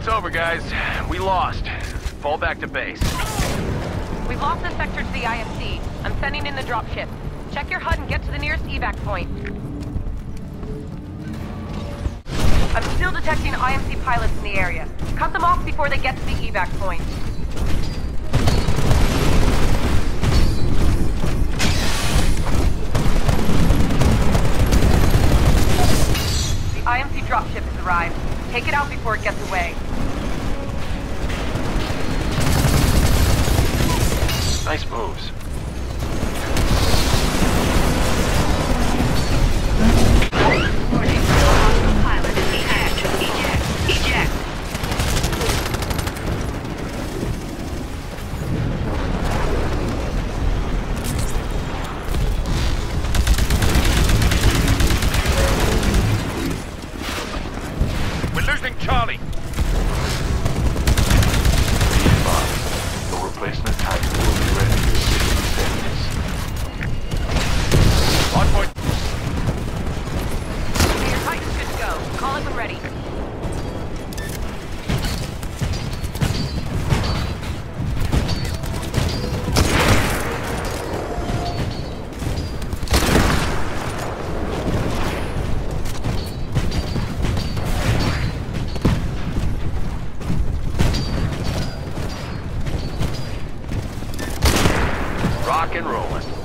It's over, guys. We lost. Fall back to base. We've lost the sector to the IMC. I'm sending in the dropship. Check your HUD and get to the nearest evac point. I'm still detecting IMC pilots in the area. Cut them off before they get to the evac point. The IMC dropship has arrived. Take it out before it gets away. Nice moves. Pilot is eject. We're losing Charlie. The replacement tank will be ready in 60 seconds. On point. Your Titan's good to go. Call it when ready. Rock and rolling.